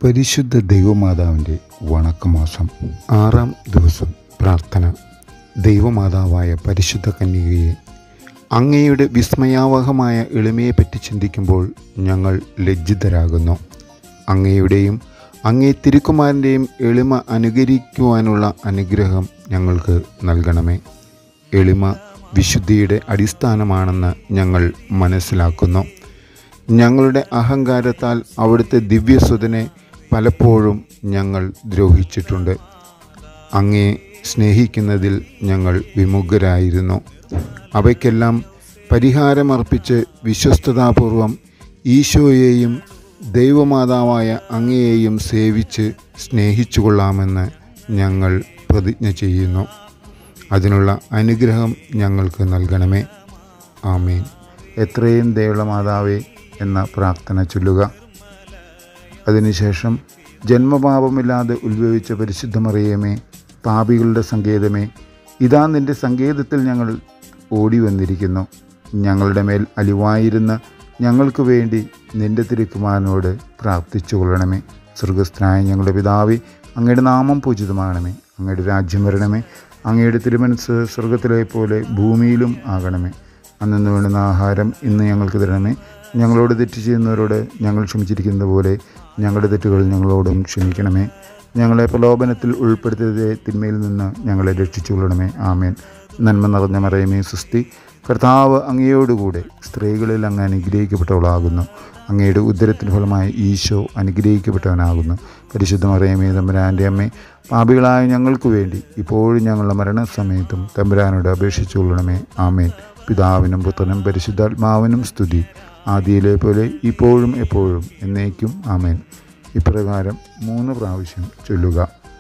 പരിശുദ്ധ ദൈവമാതാവിൻ്റെ വണക്കമാസം 6-ാം ദിവസം പ്രാർത്ഥന. ദൈവമാതാവായ പരിശുദ്ധ കന്യകയെ, അങ്ങയുടെ വിസ്മയാവഹമായ എളിമയെപ്പറ്റി ചിന്തിക്കുമ്പോൾ ഞങ്ങൾ ലജ്ജിതരാകുന്നു. അങ്ങയുടെയും അങ്ങേ തിരുക്കുമാരൻ്റെയും എളിമ അനുകരിക്കുവാനുള്ള അനുഗ്രഹം ഞങ്ങൾക്ക് നൽകണമേ. എളിമ വിശുദ്ധിയുടെ അടിസ്ഥാനമാണെന്ന് ഞങ്ങൾ മനസ്സിലാക്കുന്നു. ഞങ്ങളുടെ അഹങ്കാരത്താൽ അവിടുത്തെ ദിവ്യസുതനെ പലപ്പോഴും ഞങ്ങൾ ദ്രോഹിച്ചിട്ടുണ്ട്. അങ്ങയെ സ്നേഹിക്കുന്നതിൽ ഞങ്ങൾ വിമുഖരായിരുന്നു. അവയ്ക്കെല്ലാം പരിഹാരമർപ്പിച്ച് വിശ്വസ്തതാപൂർവം ഈശോയെയും ദൈവമാതാവായ അങ്ങയെയും സേവിച്ച് സ്നേഹിച്ചു കൊള്ളാമെന്ന് ഞങ്ങൾ പ്രതിജ്ഞ ചെയ്യുന്നു. അതിനുള്ള അനുഗ്രഹം ഞങ്ങൾക്ക് നൽകണമേ. ആമേൻ. എത്രയും ദയുള്ള മാതാവേ എന്ന പ്രാർത്ഥന ചൊല്ലുക. അതിനുശേഷം ജന്മപാപമില്ലാതെ ഉത്ഭവിച്ച പരിശുദ്ധ മറിയമേ, പാപികളുടെ സങ്കേതമേ, ഇതാ നിൻ്റെ സങ്കേതത്തിൽ ഞങ്ങൾ ഓടി വന്നിരിക്കുന്നു. ഞങ്ങളുടെ മേൽ അലിവായിരുന്ന ഞങ്ങൾക്ക് വേണ്ടി നിൻ്റെ തിരുക്കുമാരനോട് പ്രാർത്ഥിച്ചു കൊള്ളണമേ. സ്വർഗസ്ഥനായ ഞങ്ങളുടെ പിതാവേ, അങ്ങയുടെ നാമം പൂജിതമാകണമേ. അങ്ങയുടെ രാജ്യം വരണമേ. അങ്ങയുടെ തിരുമനസ്സ് സ്വർഗത്തിലെ പോലെ ഭൂമിയിലും ആകണമേ. അന്നു വേണ്ടുന്ന ആഹാരം ഇന്ന് ഞങ്ങൾക്ക് തരണമേ. ഞങ്ങളോട് തെറ്റ് ചെയ്യുന്നവരോട് ഞങ്ങൾ ക്ഷമിച്ചിരിക്കുന്നത് പോലെ ഞങ്ങളുടെ തെറ്റുകൾ ഞങ്ങളോടും ക്ഷമിക്കണമേ. ഞങ്ങളെ പ്രലോഭനത്തിൽ ഉൾപ്പെടുത്തരുതേ, തിന്മയിൽ നിന്ന് ഞങ്ങളെ രക്ഷിച്ചുകൊള്ളണമേ. ആമേൻ. നന്മ നിറഞ്ഞ മറിയമേ, സ്വസ്തി. കർത്താവ് അങ്ങയോടുകൂടെ സ്ത്രീകളിൽ അങ്ങ് അനുഗ്രഹിക്കപ്പെട്ടവളാകുന്നു. അങ്ങയുടെ ഉദരത്തിന് ഫലമായി ഈശോ അനുഗ്രഹിക്കപ്പെട്ടവനാകുന്നു. പരിശുദ്ധ മറിയമേ, തമ്പുരാൻ്റെ അമ്മേ, പാപികളായ ഞങ്ങൾക്ക് വേണ്ടി ഇപ്പോഴും ഞങ്ങളുടെ മരണസമയത്തും തമ്പുരാനോട് അപേക്ഷിച്ചു കൊള്ളണമേ. ആമേൻ. പിതാവിനും പുത്രനും പരിശുദ്ധാത്മാവിനും സ്തുതി, ആദിയിലെ പോലെ ഇപ്പോഴും എപ്പോഴും എന്നേക്കും. ആമേൻ. ഇപ്രകാരം 3 പ്രാവശ്യം ചൊല്ലുക.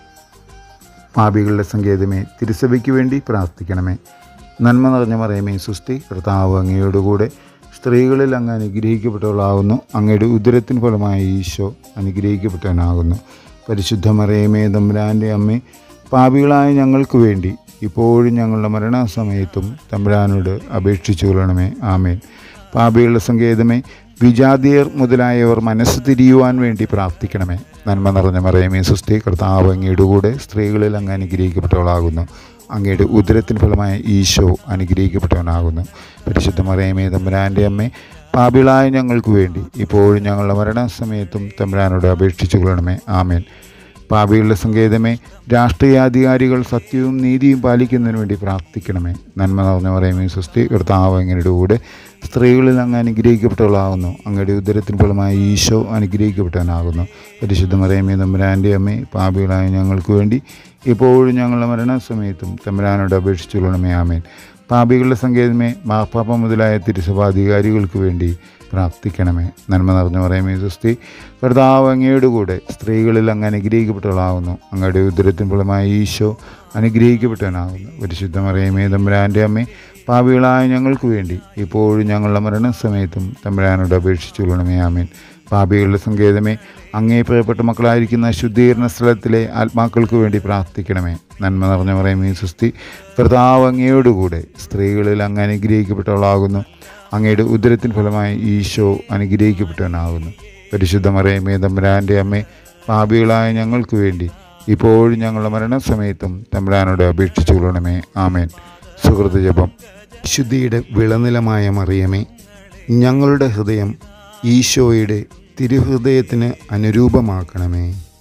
പാപികളുടെ സങ്കേതമേ, തിരുസഭയ്ക്ക് വേണ്ടി പ്രാർത്ഥിക്കണമേ. നന്മ നിറഞ്ഞ മറിയമേ, സ്വസ്തി. കർത്താവ് അങ്ങയോടുകൂടെ സ്ത്രീകളിൽ അങ്ങ് അനുഗ്രഹിക്കപ്പെട്ടവളാകുന്നു. അങ്ങയുടെ ഉദരത്തിന് ഫലമായ ഈശോ അനുഗ്രഹിക്കപ്പെട്ടവനാകുന്നു. പരിശുദ്ധ മറിയമേ, തമ്പുരാൻ്റെ അമ്മേ, പാപികളായ ഞങ്ങൾക്ക് വേണ്ടി ഇപ്പോഴും ഞങ്ങളുടെ മരണസമയത്തും തമ്പുരാനോട് അപേക്ഷിച്ചു കൊള്ളണമേ. ആമേൻ. പാപികളുടെ സങ്കേതമേ, വിജാതിയർ മുതലായവർ മനസ്സ് തിരിയുവാൻ വേണ്ടി പ്രാർത്ഥിക്കണമേ. നന്മ നിറഞ്ഞ മറിയമേ, സ്വസ്തി. കർത്താവ് അങ്ങയുടെ കൂടെ സ്ത്രീകളിൽ അങ്ങ് അനുഗ്രഹിക്കപ്പെട്ടവളാകുന്നു. അങ്ങയുടെ ഉദരത്തിന് ഫലമായ ഈശോ അനുഗ്രഹിക്കപ്പെട്ടവനാകുന്നു. പരിശുദ്ധ മറിയമേ, തമ്പുരാൻ്റെ അമ്മേ, പാപികളായ ഞങ്ങൾക്ക് വേണ്ടി ഇപ്പോഴും ഞങ്ങളുടെ മരണസമയത്തും തമ്പുരാനോട് അപേക്ഷിച്ചു കൊള്ളണമേ. ആമേൻ. പാപികളുടെ സങ്കേതമേ, രാഷ്ട്രീയാധികാരികൾ സത്യവും നീതിയും പാലിക്കുന്നതിന് വേണ്ടി പ്രാർത്ഥിക്കണമേ. നന്മ നിറഞ്ഞ മറിയമേ, സ്വസ്തി. കർത്താവ് അങ്ങയുടെ കൂടെ സ്ത്രീകളിൽ അങ്ങ് അനുഗ്രഹിക്കപ്പെട്ടവളാകുന്നു. അങ്ങയുടെ ഉദരത്തിന് ഫലമായ ഈശോ അനുഗ്രഹിക്കപ്പെട്ടവനാകുന്നു. പരിശുദ്ധ മറിയമേ, തമ്പുരാൻ്റെ അമ്മേ, പാപികളായ ഞങ്ങൾക്ക് വേണ്ടി ഇപ്പോഴും ഞങ്ങളുടെ മരണസമയത്തും തമ്പുരാനോട് അപേക്ഷിച്ചു കൊള്ളണമേ. ആമേൻ. പാപികളുടെ സങ്കേതമേ, മാർപ്പാപ്പ മുതലായ തിരുസഭാധികാരികൾക്ക് വേണ്ടി പ്രാർത്ഥിക്കണമേ. നന്മ നിറഞ്ഞ മറിയമേ, സ്വസ്തി. കർത്താവ് അങ്ങയുടെ കൂടെ സ്ത്രീകളിൽ അങ്ങ് അനുഗ്രഹിക്കപ്പെട്ടവളാകുന്നു. അങ്ങയുടെ ഉദരത്തിന് ഫലമായ ഈശോ അനുഗ്രഹിക്കപ്പെട്ടവനാകുന്നു. പരിശുദ്ധ മറിയമേ, തമ്പുരാൻ്റെ അമ്മേ, പാപികളായ ഞങ്ങൾക്ക് വേണ്ടി ഇപ്പോഴും ഞങ്ങളുടെ മരണസമയത്തും തമ്പുരാനോട് അപേക്ഷിച്ചു കൊള്ളണമേ. ആമേൻ. പാപികളുടെ സങ്കേതമേ, അങ്ങേ പ്രിയപ്പെട്ട മക്കളായിരിക്കുന്ന ശുദ്ധീകരണ സ്ഥലത്തിലെ ആത്മാക്കൾക്ക് വേണ്ടി പ്രാർത്ഥിക്കണമേ. നന്മ നിറഞ്ഞ മറിയമേ, സ്വസ്തി. കർത്താവ് അങ്ങയോടുകൂടെ സ്ത്രീകളിൽ അങ്ങ് അനുഗ്രഹിക്കപ്പെട്ടവളാകുന്നു. അങ്ങയുടെ ഉദരത്തിന് ഫലമായി ഈശോ അനുഗ്രഹിക്കപ്പെട്ടവനാകുന്നു. പരിശുദ്ധ മറിയമേ, തമ്പുരാൻ്റെ അമ്മേ, പാപികളായ ഞങ്ങൾക്ക് വേണ്ടി ഇപ്പോഴും ഞങ്ങളുടെ മരണസമയത്തും തമ്പുരാനോട് അപേക്ഷിച്ചു കൊള്ളണമേ. ആമേൻ. സുഹൃത്ത് ജപം. വിശുദ്ധിയുടെ വിളനിലമായ മറിയമേ, ഞങ്ങളുടെ ഹൃദയം ഈശോയുടെ തിരുഹൃദയത്തിന് അനുരൂപമാക്കണമേ.